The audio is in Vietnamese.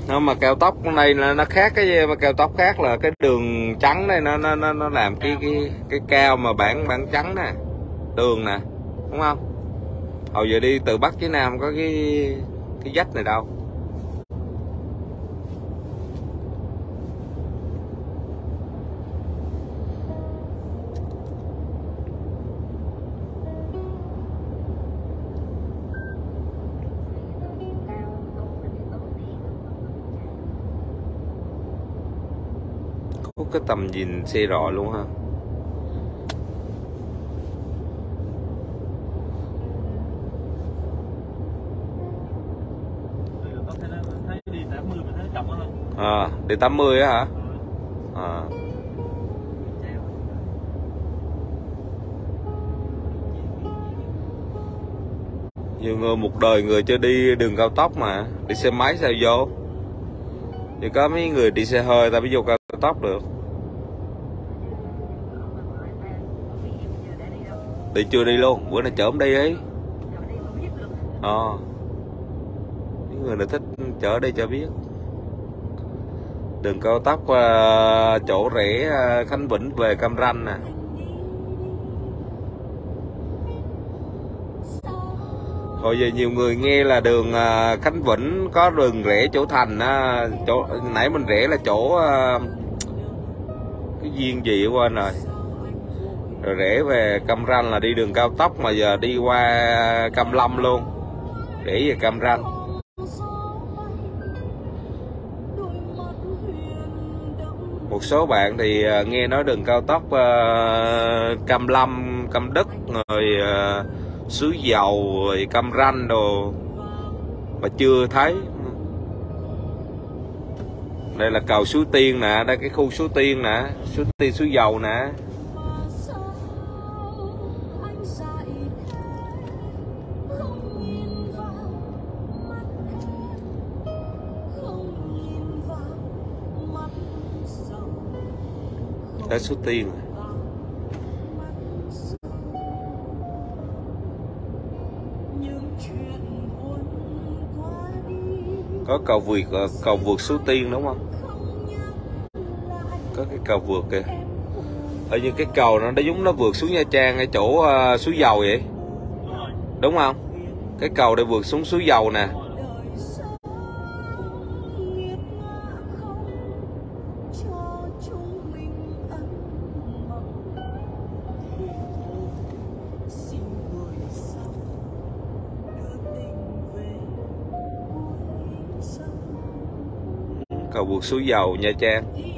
nó mà cao tốc này là nó khác, cái mà cao tốc khác là cái đường trắng này nó làm cái cao mà bản trắng nè, đường nè, đúng không? Hồi giờ đi từ Bắc chí Nam có cái vách này đâu. Có cái tầm nhìn xe rọi luôn ha. Đi 80 á hả? Nhiều người một đời người chưa đi đường cao tốc mà đi xe máy sao vô? Chỉ có mấy người đi xe hơi ta mới vô cao tốc được. Đi chưa đi luôn, bữa nay chở đi ấy. Những người nào thích chở đi cho biết. Đường cao tốc chỗ rẽ Khánh Vĩnh về Cam Ranh nè. Hồi giờ nhiều người nghe là đường Khánh Vĩnh có đường rẽ chỗ Thành, chỗ nãy mình rẽ là chỗ cái duyên gì quên rồi. Rồi rẽ về Cam Ranh là đi đường cao tốc, mà giờ đi qua Cam Lâm luôn, rẽ về Cam Ranh. Một số bạn thì nghe nói đường cao tốc Cam Lâm, Cam Đức, rồi Suối Dầu, rồi Cam Ranh đồ mà chưa thấy. Đây là cầu Suối Tiên nè, đây cái khu Suối Tiên nè, Suối Tiên, Suối Dầu nè. Đây Suối Tiên. Có cầu vượt Suối Tiên đúng không? Có cái cầu vượt kìa. Ở những cái cầu nó giống nó vượt xuống Nha Trang ở chỗ Suối Dầu vậy, đúng không? Cái cầu để vượt xuống Suối Dầu nè. Cầu vượt Suối Dầu Nha Trang.